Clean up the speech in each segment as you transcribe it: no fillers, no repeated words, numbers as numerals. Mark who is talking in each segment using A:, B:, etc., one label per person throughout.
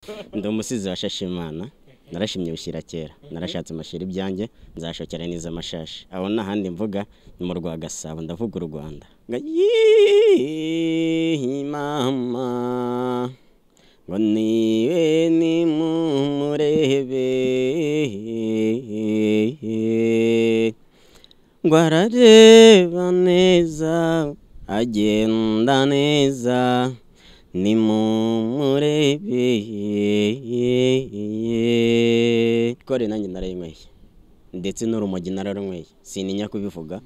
A: ndi umusizi washashe Imana narashimye bishyira kera narashatse amashira ibyanjye nzashokera niza amashashi aho nahandi mvuga ni mu rwa Gasabo ndavuga u Rwanda mama ngo niwe ni mumurebe ngo arareba neza agenda neza ni mumurebe kore nanjye narayinyweye ndetse n'urumogi nararunyweye sininya kubivuga.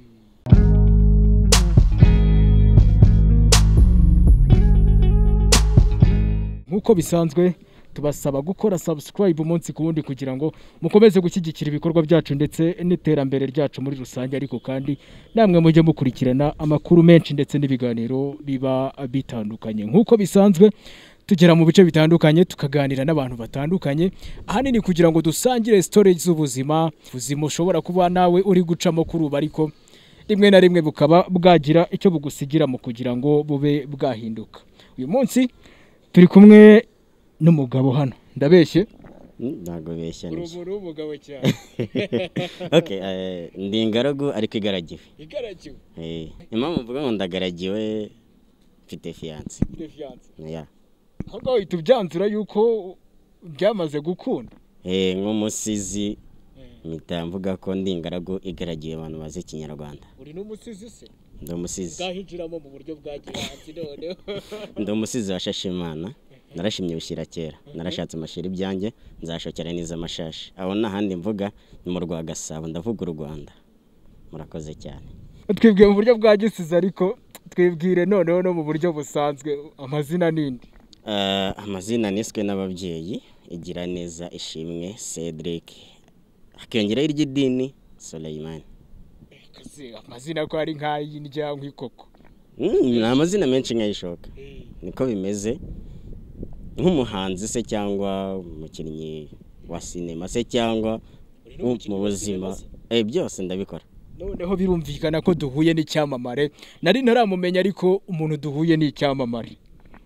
B: Nkuko bisanzwe tubasaba gukora subscribe umunsi ku wundi kugira ngo mukomeze gushyigikira ibikorwa byacu ndetse n'iterambere ryacu muri rusange, ariko kandi namwe mujye mukurikirana amakuru menshi ndetse n'ibiganiro biba bitandukanye. Nkuko bisanzwe tugera mu bice bitandukanye tukaganira n'abantu batandukanye, ahanini kugira ngo dusangire story z'ubuzima ushobora kuba nawe uri gucamo kuri ubu, ariko rimwe na rimwe bukaba bwagira icyo bugusigira mu kugira ngo bube bwahinduka. Uyu munsi turi kumwe n'umugabo hano, ndabeshye?
A: Ntago beshya
B: nishye. Uri umugabo cyane.
A: Okay, ndi ingaragu ariko igaragiwe.
B: Igaragiwe?
A: Impamvu mvuga ngo ndagaragiwe mfite fiance.
B: Mfite fiance?
A: Yeah.
B: Ahubwo uhita ubyanzura yuko byamaze gukunda?
A: Nk'umusizi mpita mvuga ko ndi ingaragu igaragiwe abantu bazi Ikinyarwanda.
B: Uri n'umusizi se?
A: Ndi umusizi.
B: Bwahijiramo mu buryo bwa gihanzi noneho.
A: Ndi umusizi washashe Imana narashimye bishyira kera narashatse amashira ibyanjye nzashokera niza amashashi aho nahandi mvuga ni mu rwa Gasabo ndavuga u Rwanda. Murakoze cyane.
B: Twibwiye mu buryo bwa gisiza, ariko twibwire noneho no mu buryo busanzwe amazina nindi?
A: Amazina niswe n'ababyeyi igira neza ishimwe Cedric hakiyongeraho iry'idini Suleiman.
B: Amazina ko ari nk'ay'indya nk'ikoko?
A: Ni amazina menshi nk'ayishoka niko bimeze, nk'umuhanzi se cyangwa umukinnyi wa sinema se cyangwa mu buzima byose ndabikora.
B: Noneho birumvikana ko duhuye n'icyamamare, nari ntaramumenya ariko umuntu duhuye n'icyamamare.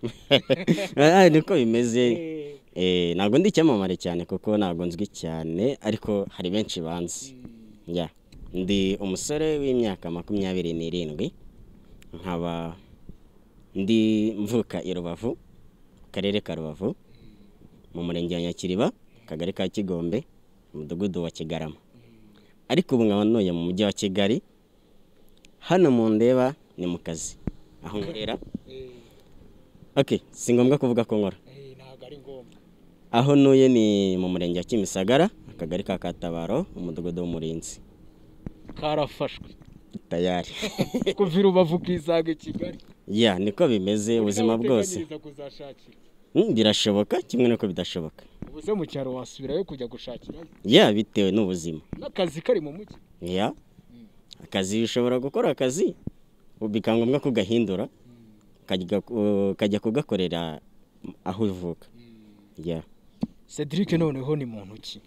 A: Niko bimeze. Ntabwo ndi icyamamare cyane kuko ntabwo nzwi cyane, ariko hari benshi banzi. Ndi umusore w'imyaka 27, nkaba ndi mvuka i Rubavu, karere ka Rubavu, mu murenge wa Nyakiriba, kagari ka Kigombe, umudugudu wa Kigarama. Ariko ubu nkaba ntuye mu mujyi wa Kigali, hano mu ndeba ni mu kazi aho nkorera. Okay, si ngombwa kuvuga ko nkora.
B: Ntabwo ari ngombwa.
A: Aho ntuye ni mu murenge wa Kimisagara, akagari ka Katabaro, umudugudu w'Umurinzi.
B: Karafashwe
A: tayari.
B: Kuva i Rubavu kizaga Kigali?
A: Niko bimeze ubuzima bwose. Birashoboka kimwe nuko bidashoboka.
B: Ubuze mu cyaro wasubirayo kujya gushakira?
A: Bitewe n'ubuzima.
B: N'akazi kari mu mujyi?
A: Akazi ushobora gukora akazi bikangombwa ko gahindura kajya kugakorera aho uvuka.
B: Cedric noneho ni muntu ki?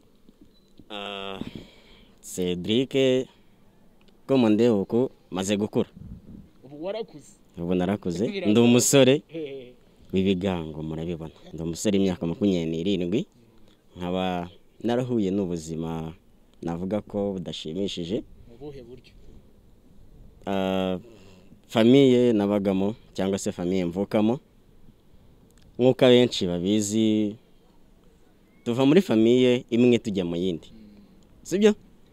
A: Cedric ko monde uko maze gukura.
B: Ubu warakuze?
A: Ubu narakuze, ndi umusore w'ibigango murabibona. Ndi umusore imyaka 27, nkaba narahuye n'ubuzima navuga ko budashimishije.
B: Mu buhe buryo?
A: Famille nabagamo cyangwa se famille mvukamo, nk'uko abenshi babizi tuva muri famille imwe tujya mu yindi, sibyo?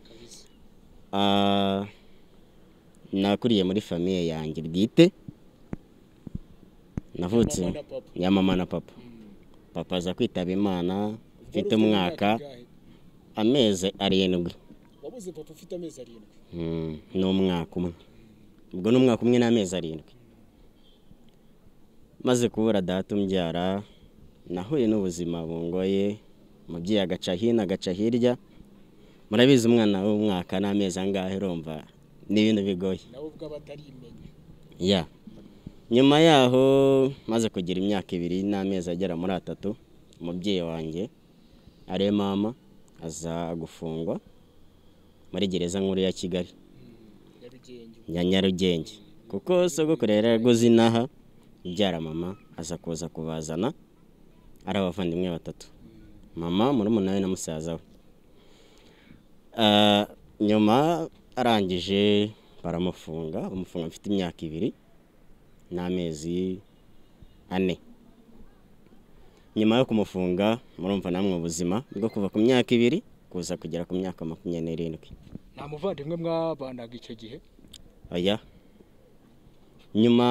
A: Nakuriye muri famille yanjye bwite, navutse ya mama na papa. Papa aza kwitaba Imana mfite umwaka amezi 7.
B: Wabuze papa ufite amezi 7?
A: N'umwaka umwe. Ubwo n'umwaka umwe n'amezi 7. Maze kubura data umbyara, nahuye n'ubuzima bungoye, umubyeyi agaca hino agaca hirya. Murabizi umwana w'umwaka n'amezi angahe urumva ni ibintu bigoye.
B: Nawe ubwo batarimenye.
A: Nyuma yaho maze kugira imyaka 2 n'amezi agera muri 3, umubyeyi wanjye ari mama aza gufungwa muri gereza nkuru ya Kigali ya Nyarugenge, kuko sogokuru yaraguze inaha ibyara mama aza kuza kubazana ari abavandimwe batatu, mama, murumuna we na musaza we. Nyuma arangije baramufunga, bamufunga mfite imyaka 2 n'amezi 4. Nyuma yo kumufunga murumva namwe ubuzima bwo kuva ku myaka 2 kuza kugera ku myaka 27.
B: nta muvandimwe mwabanaga icyo gihe?
A: Oya. Nyuma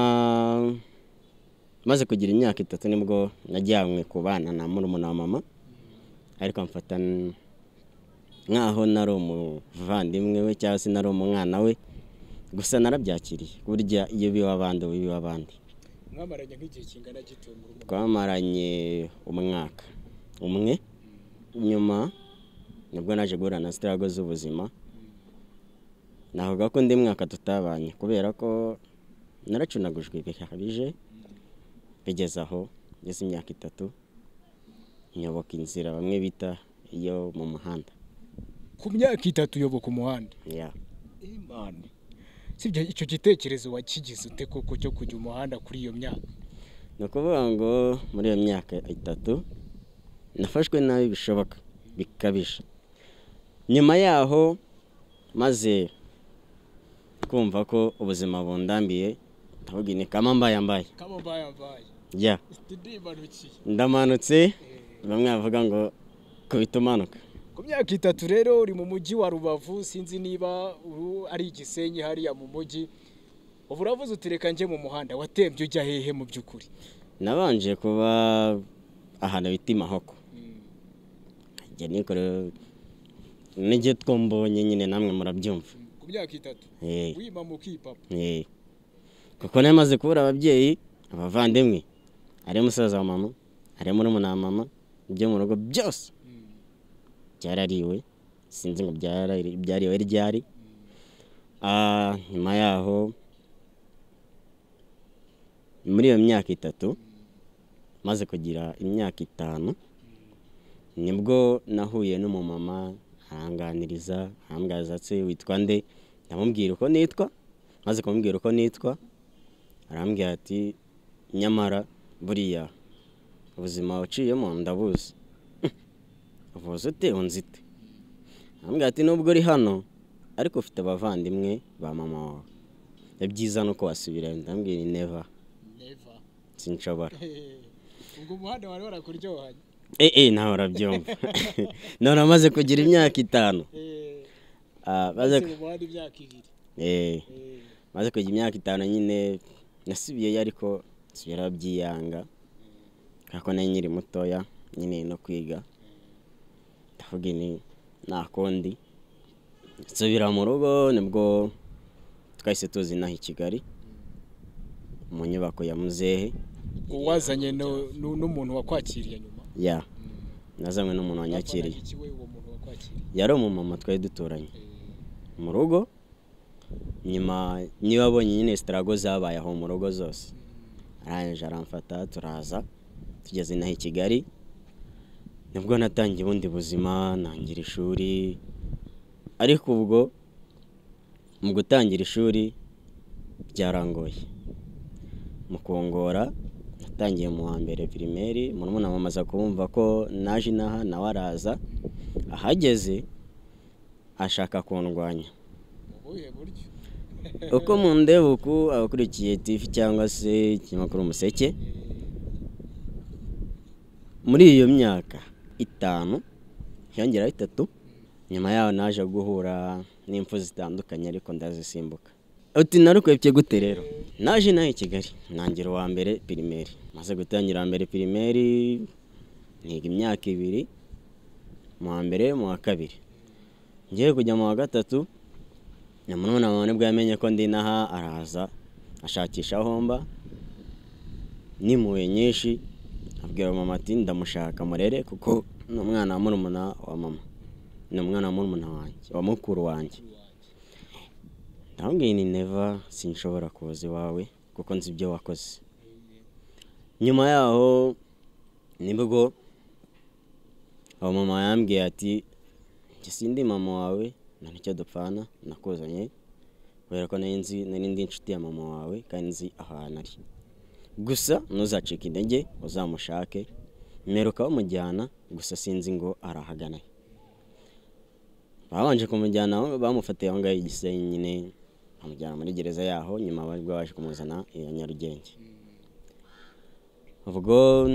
A: maze kugira imyaka 3 nibwo najyanywe kubana na murumuna wa mama, ariko amfata nkaho nari umuvandimwe we cyangwa se nari umwana we, gusa narabyakiriye. Burya iyo biba abandi biba abandi.
B: Mwamaranye nk'igihe kingana gito mu rugo?
A: Twamaranye umwaka umwe, nyuma nibwo naje guhura na struggle z'ubuzima. Navuga ko ndi mwaka tutabanye kubera ko naracunagujwe bikabije, bigeze aho ngeze imyaka 3 nyoboka inzira bamwe bita iyo mu muhanda.
B: Ku myaka 3 uyoboka umuhanda?
A: Yeah.
B: Imana. Sibyo icyo gitekerezo wakigize ute koko cyo kujya umuhanda kuri iyo myaka?
A: No kuvuga ngo muri iyo myaka 3 nafashwe nabi bishoboka bikabije. Nyuma yaho maze kumva ko ubuzima bundambiye, ndavuga ni kama mbaye. Yeah. Ndamanutse, bamwe bavuga ngo kubitumanuka.
B: Ku myaka 3 rero uri mu mujyi wa Rubavu, sinzi niba ari Gisenyi hariya mu mujyi. Ubu uravuze utireka nje mu muhanda, watembye ujya hehe mu byukuri?
A: Nabanje kuba ahantu bita Mahoko. Njye nikore nige twombonye nyine namwe murabyumva.
B: Ku myaka 3 wima mu kipapa?
A: Kuko namaze kubura ababyeyi, abavandimwe, ari musaza wa mama, ari murumuna wa mama, ibyo mu rugo byose byarariwe, sinzi ngo byariwe ryari. Nyuma yaho muri iyo myaka 3 maze kugira imyaka 5 nibwo nahuye n'umumama aranganiriza, arambwaza ati witwa nde? Ndamubwira uko nitwa, maze kumubwira uko nitwa arambwira ati nyamara buriya ubuzima uciyemo ndabuzi. Uvuze ute? Unzite. Arambwira ati nubwo uri hano ariko ufite abavandimwe ba mama wawe, ibyiza nuko wasubira. Ndambwira never. Sinshobora.
B: Ubwo umuhanda wari warakuryohanye?
A: Naho urabyumva. None amaze kugira imyaka 5.
B: Maze umuhanda imyaka 2.
A: Maze kugira imyaka 5 nyine nasubiyeyo, ariko nsubira byiyanga kako nari nyiri mutoya nyine no kwiga. Ndavuga ni nakondi nsubira mu rugo, nibwo twahise tuzinaho i Kigali mu nyubako ya muzehe.
B: Uwazanye n'umuntu wakwakiriye nyuma?
A: Yeah. Nazamwe n'umuntu wanyakiriye. Yari umumama twari duturanye mu rugo. Nyuma niba abonye nyine struggle zabaye aho mu rugo zose, arangije aramfata turaza tugeze naho i Kigali. Nibwo natangiye ubundi buzima, nangira ishuri. Ariko ubwo mu gutangira ishuri byarangoye. Mu kongora natangiye mu wa mbere primaire, murumuna mamaza kumva ko naje naha nawe araza. Ahageze ashaka kundwanya.
B: Ubuhe buryo?
A: Uko mu ndebuku abakurikiye TV cyangwa se ikinyamakuru Umuseke, muri iyo myaka 5 yongera 3, nyuma yaho naje guhura n'impfu zitandukanye ariko ndazisimbuka. Uti narukwepye gute rero? Naje naho i Kigali nangira wa mbere primaire. Maze gutangira mbere primaire niga imyaka 2, mu wa mbere mu wa kabiri. Ngiye kujya mu wa 3, nyamuna nabone bwo yamenye ko ndi naha, araza ashakisha homba nimuwe nyinshi. Abwira mama ati ndamushaka murere kuko n'umwana wa murumuna wa mama, n'umwana wa murumuna wanjye wa mukuru wanjye. Ndambwiye ni never, sinshobora kuza iwawe kuko nzi ibyo wakoze. Nyuma yaho nibwo mama yambwiye ati njye sindi mama wawe, nta nicyo dupfana, nakuzanye kubera ko nari ndi inshuti ya mama wawe kandi nzi ahantu ari. Gusa ntuzacike intege, uzamushake meruka bamujyana gusa sinzi ngo arahagana babanje kumujyana bamufatiye aho ngaho Gisenyi nyine bamujyana muri gereza yaho nyuma bari baje kumuzana iya Nyarugenge ubwo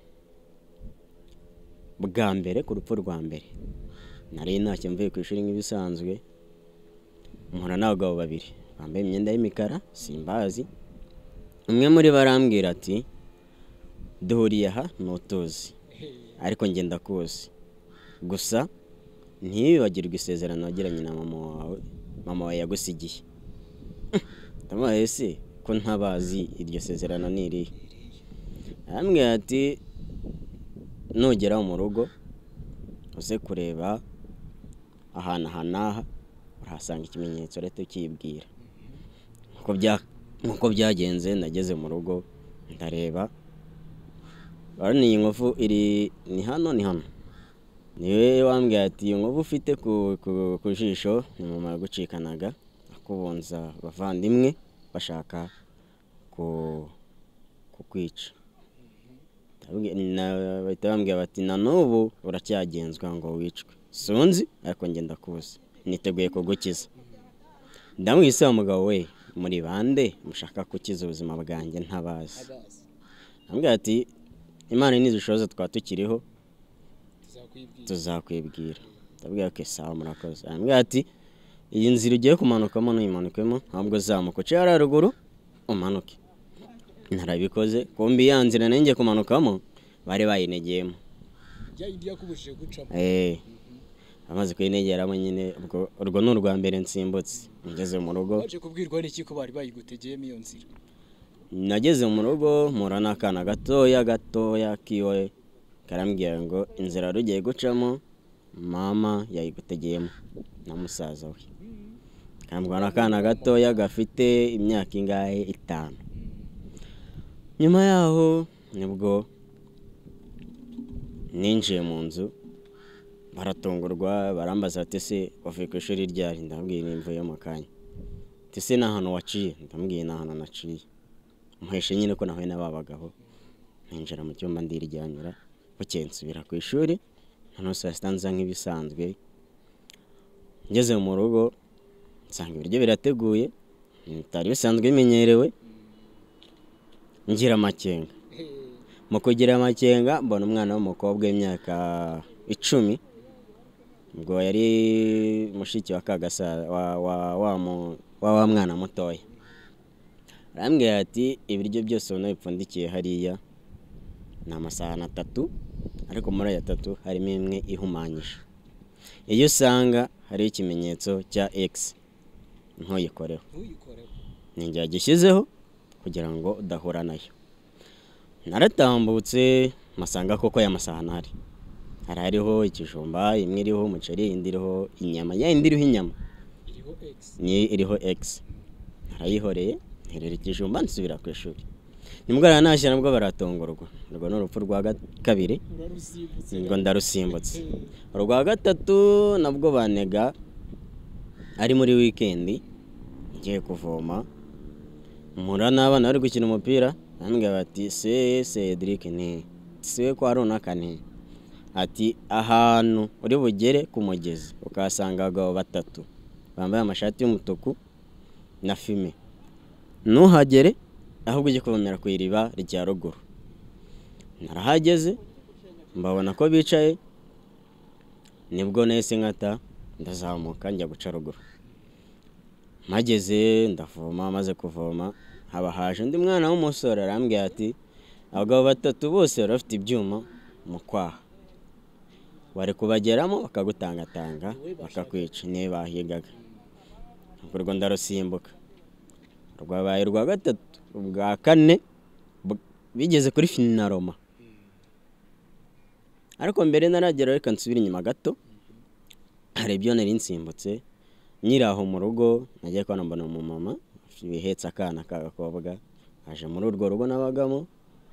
A: bwa mbere ku rupfu rwa mbere nari ntacyo mvuye ku ishuri nk'ibisanzwe mpura n'abagabo babiri bambaye imyenda y'imikara simbazi umwe muri barambwira ati duhuriye aha nutuzi ariko ngenda kuzi gusa ntibibagirwe isezerano wagiranye na mama wawe yagusigiye ndamubaye se ko ntabazi iryo sezerano nirihe arambwira ati nugera mu rugo uze kureba ahantu aha urahasanga ikimenyetso leta ukibwira nkuko byagenze nageze mu rugo ndareba barani iyi nkovu iri ni hano niwe wambwiye ati iyo nkovu ufite ku jisho ni mama yagucikanaga akubonza bavandimwe bashaka kukwica bahita bambwira bati na n'ubu uracyagenzwa ngo wicwe sunzi ariko ngenda kuza niteguye kugukiza ndamwise wa mugabo we muri bande mushaka kukiza ubuzima bwanjye ntabazi ambwira ati Imana nizishoza twa tukiriho tuzakwibwira ndabwira ko sawa murakoze ambwira ati iyi nzira ugiye kumanukamo nuyimanukemo ahubwo zamuka uce haruguru umanuke narabikoze kumbi ya nzira nanjye kumanukamo bari bayinegeyemo amaze kuyinegeramo nyine urwo ni urwa mbere nsimbutse ngeze mu rugo
B: waje kubwirwa n'iki ko bari bayigutegeyemo iyo nzira
A: nageze mu rugo mpura n'akana gatoya kiwe karambwira ngo inzira rugiye gucamo mama yayigutegeyemo na musaza we kambwira n'akana gatoya gafite imyaka ingahe 5 nyuma yaho nibwo ninjiye mu nzu baratungurwa barambaza ati se wavuye ku ishuri ryari ndambwira imvuye mu kanya ati se n'ahantu waciye ndambwira n'ahantu naciye muheshe nyine ko nahuye n'ababagabo ninjira mu cyumba ndiryamira bukeye nsubira ku ishuri hano saa sita nza nk'ibisanzwe ngeze mu rugo nsanga ibiryo birateguye bitari bisanzwe bimenyerewe ngira amakenga mu kugira amakenga mbona umwana w'umukobwa w'imyaka 10 ubwo yari mushiki wa Kagasa wa mwana mutoya arambwira ati ibiryo byose ubona bipfundikiye hariya ni amasahani 3 ariko muri aya 3 harimo imwe ihumanyije iyo usanga hari ikimenyetso cya X ntuyikoreho ninjye yagishyizeho kugira ngo udahura nayo naratambutse masanga koko ya masahani hariho ikijumba imwe iriho umuceri indi iriho inyama indi iriho inyama iriho X narayihoreye nterera ikijumba nsubira ku ishuri nimugara nashyira nabwo baratongorwa urwo n'urupfu rwa kabiri ngo ndarusimbutse urwa gatatu nabwo banega ari muri weekend ngiye kuvoma mpura n'abana bari gukina umupira nambwira bati Cedric ni siwe kwa runaka ni ati ahantu uri bugere ku mugezi ukasanga abagabo 3 bambaye amashati y'umutuku na fime nuhagere ahubwo ujye kuvomera ku iriba rya ruguru narahageze mbabona ko bicaye nibwo nese nkata ndazamuka njya guca ruguru mageze ndavoma maze kuvoma haba haje undi mwana w'umusore arambwira ati abagabo 3 bose barafite ibyuma mu kwaha wari kubageramo bakagutangatanga bakakwica niba bahigaga ubwo ndarusimbuka rwabaye rwa gatatu ubwa kane bigeze kuri finaroma ariko mbere naragera reka nsubira inyuma gato hari ibyo nari nsimbutse nyiraho mu rugo nagiye kwa mbona umumama bihetse akana k'agakobwa aje muri urwo rugo nabagamo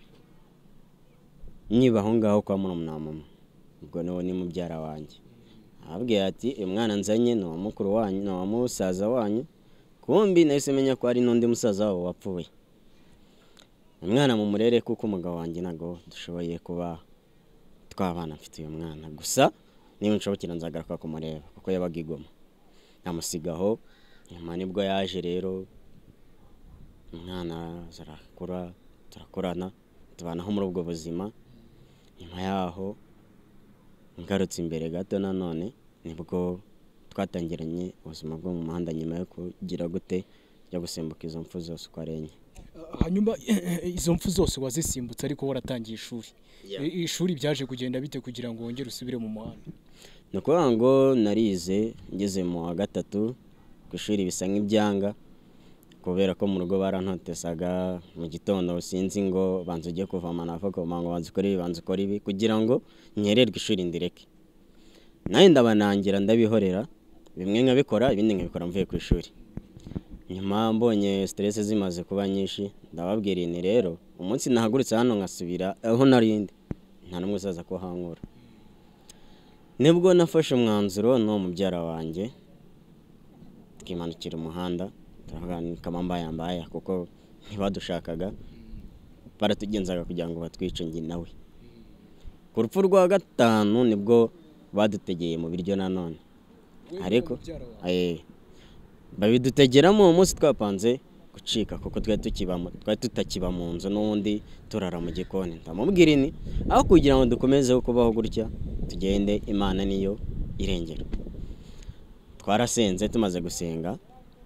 A: nyibaho ngaho kwa murumuna mama ubwo nawe ni mubyara wanjye ababwiye ati umwana nzanye no mukuru wanyu no musaza wanyu kumbi nahise menya ko ari n'undi musaza wabo wapfuye umwana mu murere kuko umugabo wanjye nago dushoboye kuba twabana mfite uyu mwana gusa niba nshobokera nzagaruka kumureba kuko yabaga igoma namusigaho nyuma nibwo yaje rero umwana zarakura turakorana tubanaho muri ubwo buzima nyuma yaho ngarutse imbere gato nanone nibwo twatangiranye ubuzima bwo mu muhanda nyuma yo kugira gute yo gusimbuka izo mpfu zose uko ari enye.
B: Hanyuma izo mpfu zose wazisimbutse ariko waratangiye ishuri. Ishuri byaje kugenda bite kugira ngo wongere usubire mu muhanda?
A: Ni ukuvuga ngo narize ngeze mu wa gatatu ku ishuri bisa nk'ibyanga kubera ko mu rugo barantotesaga mu gitondo sinzi ngo banza ugiye kuvama navuga ngo banza ukora ibi kugira ngo nyererwe ishuri ndireke. Naye ndabanangira ndabihorera bimwe nkabikora ibindi nkabikora mvuye ku ishuri. Nyuma mbonye stress zimaze kuba nyinshi ndababwira ini rero umunsi nahagurutse hano ngasubira aho narindi nta numwe uzaza ko hankura. Nibwo nafashe umwanzuro no mubyara wanjye twimanukira umuhanda turavuga kama mbayambaya kuko ntibadushakaga baratugenzaga kugira ngo batwice ngi nawe. Ku rupfu rwa gatanu nibwo badutegeye mu biryo nanone ariko babidutegeramo umunsi twapanze gucika kuko twari tutakiba mu nzu n'undi turara mu gikoni. Ndamubwira ini aho kugira ngo dukomeze kubaho gutya tugende Imana niyo irengera. Twarasenze tumaze gusenga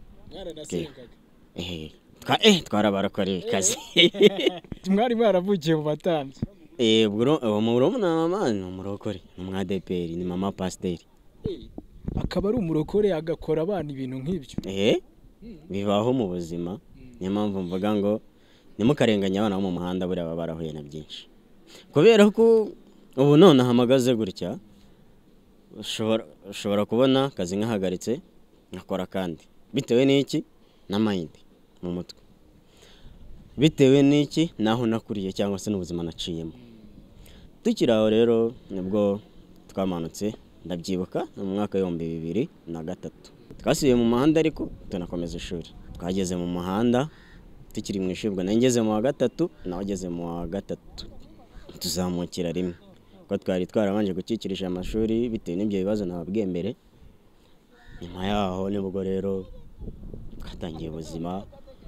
A: twarabarakore kazi
B: mwari mwaravugiye mu batambyi
A: murumuna mama ni umurokore umwa ADPR ni mama pasiteri
B: akaba ari umurokore agakora abana ibintu nk'ibyo
A: bibaho mu buzima. Niyo mpamvu mvuga ngo nimukarenganya abana bo mu muhanda buri baba barahuye na byinshi kubera ko ubu none ahamagaze gutya ushobora kubona akazi nkahagaritse nkakora kandi bitewe n'iki na mind mu mutwe bitewe n'iki naho nakuriye cyangwa se n'ubuzima naciyemo. Tukiraho rero nibwo twamanutse ndabyibuka mu mwaka wa 2003 twasubiye mu muhanda ariko tunakomeza ishuri. Twageze mu muhanda tukiri mu ishuri nangeze mu wa gatatu nawe ageze mu wa gatatu tuzamukira rimwe ko twari twarabanje gukikirisha amashuri bitewe n'ibyo bibazo nababwiye mbere. Nyuma yaho nibwo rero twatangiye ubuzima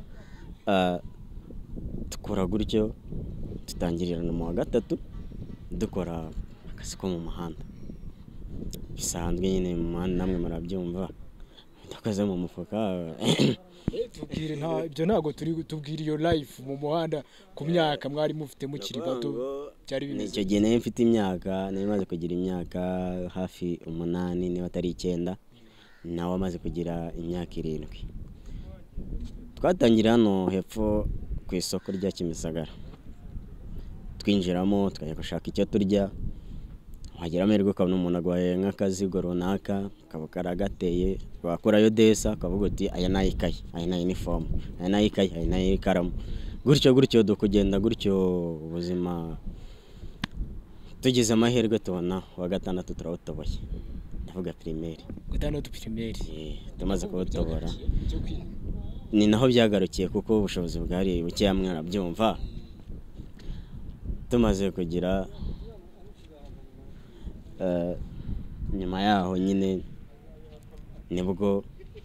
A: dukora gutyo tutangirirana mu wa gatatu dukora akazi ko mu muhanda bisanzwe nyine mu muhanda namwe murabyumva dukoze mu mufuka
B: tubwire ibyo ntago turi tubwira iyo life mu muhanda ku myaka mwari mufite mukiri bato cyari bimeze.
A: Icyo gihe mfite imyaka nari kugira imyaka hafi 8 niba atari 9 nawe amaze kugira imyaka 7. Twatangira hano hepfo ku isoko rya Kimisagara twinjiramo tukajya gushaka icyo turya wagera amerwe ukabona umuntu agwaye nk'akazigo runaka kabukara gateye bakorayo desa kavuga uti aya nayikaye aya na uniform aya nayikaye aya nayikaramu gutyo dukugenda gutyo ubuzima tugize amahirwe tubona wa gatandatu turawutoboye ndavuga primaire
B: gatandatu primaire
A: tumaze kuwutobora ni naho byagarukiye kuko ubushobozi bwari buke mwarabyumva. Tumaze kugira nyuma yaho nyine nibwo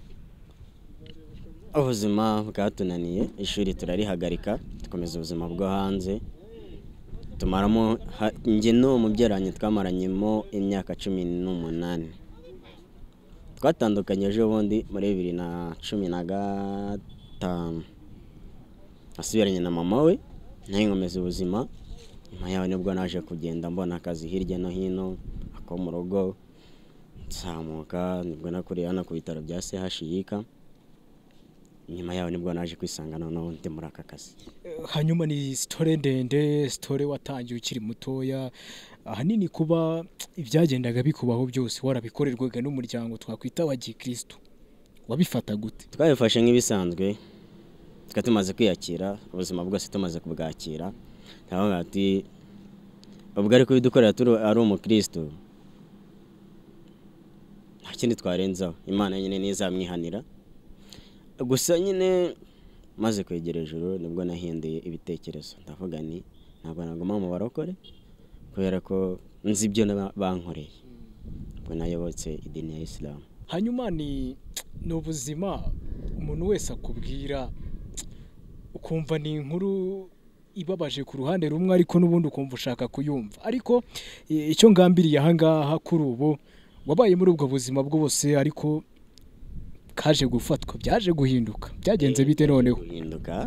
A: ubuzima bwatunaniye ishuri turarihagarika dukomeza ubuzima bwo hanze tumaramo njye no mubyaranye twamaranyemo imyaka 18. Twatandukanye ejo bundi muri 2015 asubiranye na mama we nayo nkomeza ubuzima. Nyuma yaho nibwo naje kugenda mbona akazi hirya no hino ako mu rugo nzamuka nibwo nakuriye hano ku bitaro bya CHUK. Nyuma yaho nibwo naje kwisanga noneho ndi muri aka kazi.
B: Hanyuma ni story ndende, story watangiye ukiri mutoya, ahanini kuba ibyagendaga bikubaho byose warabikorerwaga n'umuryango twakwita wa Gikristo, wabifata gute?
A: Twabifashe nk'ibisanzwe tukatumaze kwiyakira ubuzima bwose tumaze kubwakira. Naho ati ubwo ari kubidukorera ari umukristo nta kindi twarenzaho, Imana nyine nizamwihanira. Gusa nyine maze kwegera ijuru nibwo nahinduye ibitekerezo ndavuga ni ntabwo naguma mu barokore kubera ko nzi ibyo bankoreye ubwo nayobotse idini ya Islam.
B: hanyuma ni ubuzima umuntu wese akubwira ukumva ni inkuru ibabaje ku ruhande rumwe ariko n'ubundi ukumva ushaka kuyumva, ariko icyo ngambiriye ahangaha kuri ubu wabaye muri ubwo buzima bwose ariko kaje gufatwa, byaje guhinduka, byagenze bite noneho?
A: Guhinduka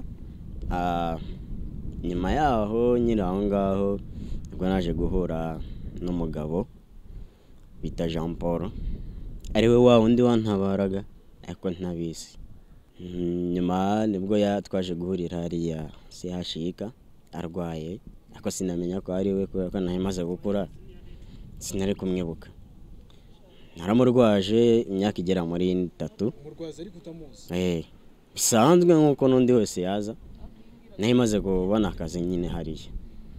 A: nyuma yaho nyine aho ngaho ubwo naje guhura n'umugabo bita Jean Paul, ari we wa wundi wantabaraga ariko ntabizi. Nyuma nibwo twaje guhurira hariya CHIK arwaye, ariko sinamenya ko ari we kubera ko nahimaze gukura sinari kumwibuka. Naramurwaje imyaka igera muri 3.
B: Umurwaza ariko utamuzi?
A: Bisanzwe nkuko n'undi wese yaza. Nahimaze kubona akazi nyine hariya.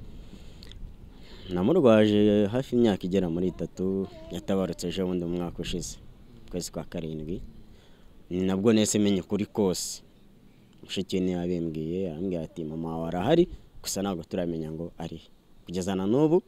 A: Namurwaje hafi imyaka igera muri 3, yatabarutse ejo bundi umwaka ushize kwezi kwa 7. Nabwo nese menye kuri kose. Mushiki ni yabimbwiye, arambwira ati mama wawe arahari gusa ntabwo turamenya ngo ari. Kugeza na n'ubu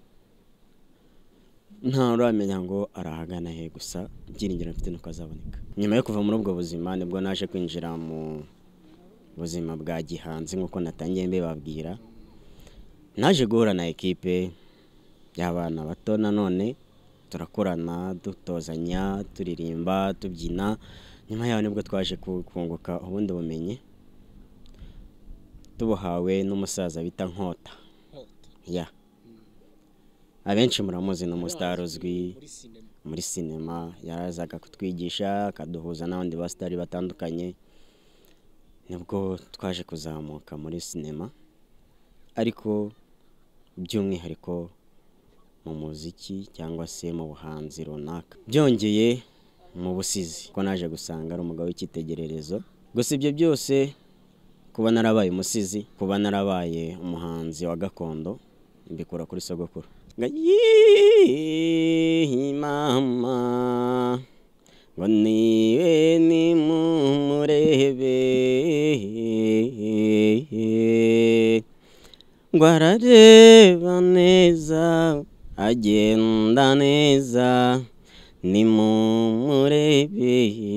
A: nta uramenya ngo arahagana he, gusa byiringiro mfite nuko azaboneka. Nyuma yo kuva muri ubwo buzima nibwo naje kwinjira mu buzima bwa gihanzi nkuko natangiye mbibabwira. Naje guhura na ekipe y'abana bato, nanone turakorana dutozanya turirimba tubyina. Nyuma yaho nibwo twaje kunguka ubundi bumenyi tubuhawe n'umusaza bita Nkota. Abenshi muramuzi n'umustar uzwi muri sinema, yarazaga kutwigisha akaduhuza n'abandi basitari batandukanye. Nibwo twaje kuzamuka muri sinema, ariko by'umwihariko mu muziki cyangwa se mu buhanzi runaka. Byongeye mu busizi ko naje gusanga ari umugabo w'icyitegererezo. Gusa ibyo byose, kuba narabaye umusizi, kuba narabaye umuhanzi wa gakondo, mbikura kuri sogokuru. Mama ngo niwe ni mumurebe, ngo arareba neza agenda neza, ni mumurebe.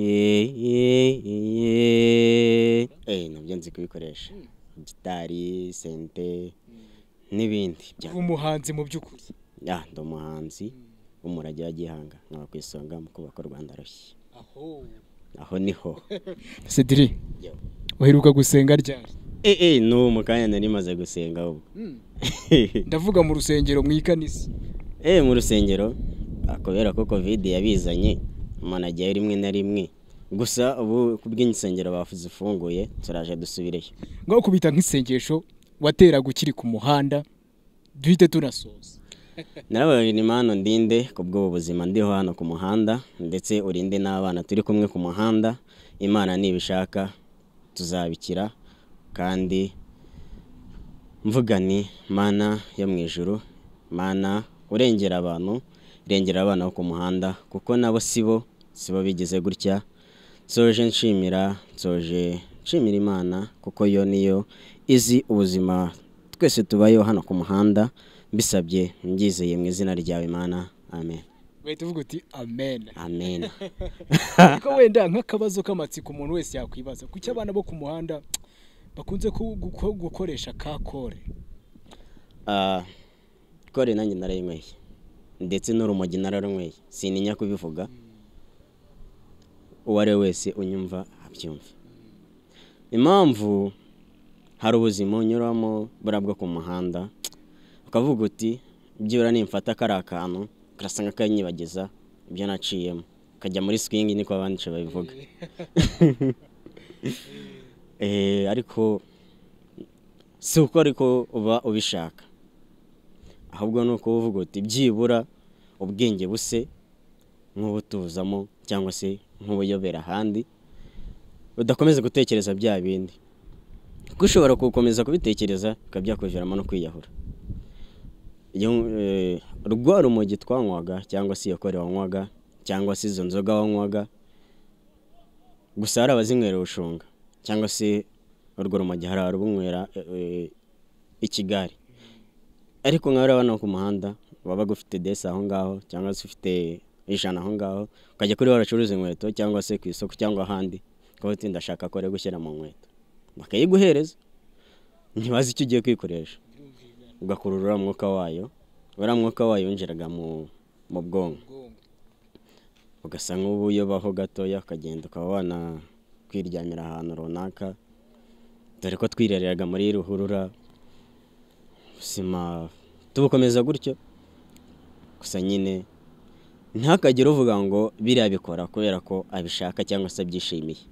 A: Nabyo nzi kubikoresha, gitari, sente n'ibindi.
B: Umuhanzi mu by'ukuri?
A: Ndi umuhanzi w'umurage wa Gihanga, nkaba ku isonga mu kubaka u Rwanda rushya. Aho niho.
B: Cedric, uheruka gusenga ryari?
A: No mu kanya nari maze gusenga ubwo.
B: Ndavuga mu rusengero, mu ikanisa?
A: Mu rusengero, kubera ko covid yabizanye umuntu agiye rimwe na rimwe. Gusa ubu kubw'insengero bafuze ifunguye turaje dusubireyo.
B: Ngo kubita nk'isengesho wateraga ukiri ku muhanda, duhite tunasoza.
A: Narabaye Imana ndinde kubwo ubuzima ndiho hano ku muhanda, ndetse urinde n'abana turi kumwe ku muhanda. Imana nibishaka tuzabikira, kandi mvuga ni Mana yo mu ijuru, Mana urengera abantu, irengera abana bo ku muhanda, kuko nabo sibo bigize gutya. Soje nshimira Imana kuko yo niyo izi ubuzima twese tubayeho hano ku muhanda. Bisabye mbyizeye mu izina ryawe Imana, amen.
B: Wahita uvuga uti amen.
A: Amen.
B: Ariko wenda nk'akabazo k'amatsiko umuntu wese yakwibaza, kuki abana bo ku muhanda bakunze gukoresha ka kore?
A: Kore nanjye narayinyweye, ndetse n'urumogi nararunyweye, sininya kubivuga. Uwo ari wese unyumva abyumva. Impamvu hari ubuzima unyuramo burabwo ku muhanda, ukavuga uti byura nimfata kari akantu karasanga kanyibagiza ibyo naciyemo, kajya muri swing niko abandi babivuga. Ariko si uko ariko uba ubishaka, ahubwo nuko uvuga uti byibura ubwenge buse nk'ubutuzamo cyangwa se nk'ubuyobera ahandi, udakomeza gutekereza bya bindi. Kuko ushobora gukomeza kubitekereza ukabyakuviramo no kwiyahura. Rwa rumogi twanywaga cyangwa se iyo kore wanywaga cyangwa se izo nzoga wanywaga, gusa hari abazinywera ubushunga cyangwa se urwo rumogi hari abunywera ikigari. Ariko nk'abari abana ku muhanda waba ufite desi aho ngaho cyangwa se ufite ijana aho ngaho ukajya kuri baracuruza inkweto cyangwa se ku isoko cyangwa ahandi ukaba uti ndashaka ko gushyira mu nkweto bakayiguhereza ntibazi icyo ugiye kwikoresha ugakurura umwuka wayo uriya mwuka wayo winjiraga mu bwonko ugasa nk'ubuyobaho gatoya ukagenda ukaba wanakwiryamira ahantu runaka dore ko twirereraga muri ruhurura ubuzima tubukomeza gutyo gusa nyine ntakagire uvuga ngo biriya bikora kubera ko abishaka cyangwa se abyishimiye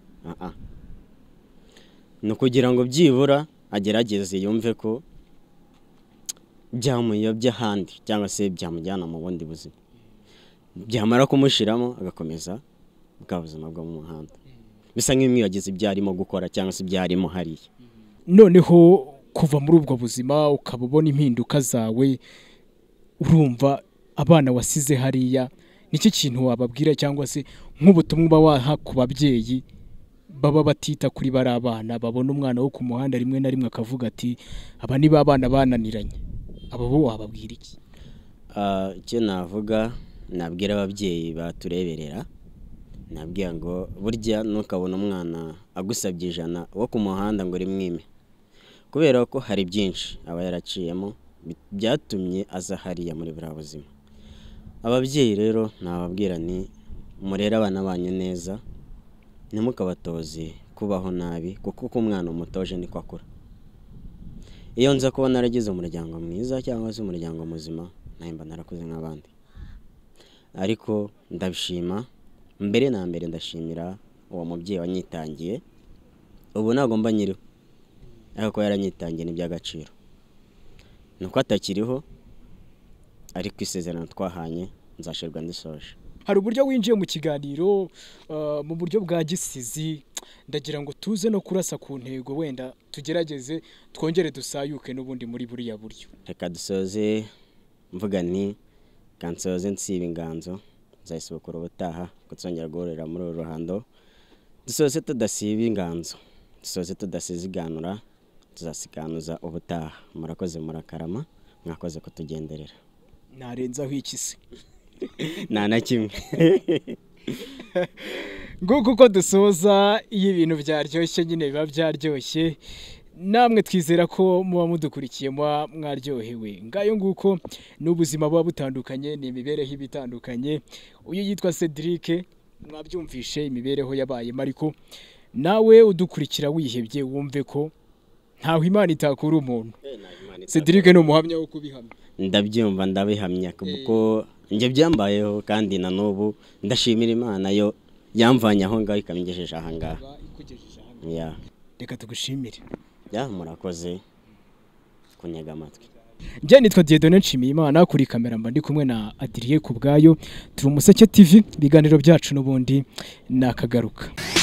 A: ni ukugira ngo byibura agerageze yumve ko byamuyobya ahandi cyangwa se byamujyana mu bundi buzima byamara kumushiramo agakomeza bwa buzima bwo mu muhanda bisa nk'imwibagiza ibyo arimo gukora cyangwa se ibyo arimo hariya.
B: Noneho kuva muri ubwo buzima ukaba ubona impinduka zawe urumva abana wasize hariya nicyo kintu wababwira cyangwa se nk'ubutumwa uba waha ku babyeyi baba batita kuri bari abana babona umwana wo ku muhanda rimwe na rimwe akavuga ati aba ni ba bana bananiranye abo bo wababwira iki?
A: Icyo navuga nabwira ababyeyi batureberera nabwira ngo burya ntukabona umwana agusabye ijana wo ku muhanda ngo rimwime kubera ko hari byinshi aba yaraciyemo byatumye aza hariya muri buriya buzima. Ababyeyi rero nababwira ni murere abana banyu neza ntimukabatoze kubaho nabi kuko uko umwana umutoje niko akura. Iyo nza kubona naragize umuryango mwiza cyangwa se umuryango muzima nahimba narakuze nk'abandi, ariko ndabishima mbere na mbere ndashimira uwo mubyeyi wanyitangiye ubu ntabwo mba nyiriho ariko yaranyitangiye n'iby'agaciro nuko atakiriho ariko isezerano twahanye nzashirwa ndisoje.
B: Hari uburyo winjiye mu kiganiro mu buryo bwa gisizi ndagira ngo tuze no kurasa ku ntego wenda tugerageze twongere dusayuke n'ubundi muri buriya buryo.
A: Reka dusoze mvuga ni kansoze nsiba inganzo nzayisubukura ubutaha kuzongera guhorera muri uru ruhando dusoze tudasiba inganzo dusoze tudasiziganura tuzasiganuza ubutaha. Murakoze murakarama mwakoze kutugenderera.
B: Narenzaho iki se?
A: Nta na kimwe.
B: Nguko uko dusoza iyo ibintu byaryoshye nyine biba byaryoshye namwe twizera ko muba mudukurikiye mwaryohewe. Ngayo nguko n'ubuzima buba butandukanye ni imibereho ibitandukanye. Uyu yitwa Cedric mwabyumvishe imibereho yabayemo ariko nawe udukurikira wihebye wumve ko ntaho Imana itakura umuntu. Cedric ni umuhamya wo kubihamya.
A: Ndabyumva ndabihamya kuko njye byambayeho kandi na n'ubu ndashimira Imana yo yamvanye aho ngaho ikamwigejeje aha ngaha. Reka tugushimire. Murakoze kunyega amatwi.
B: Njye nitwa Dieudonné Nshimiyimana kuri kamera mba ndi kumwe na Adrien Kubwayo turi Umuseke TV ibiganiro byacu n'ubundi nakagaruka.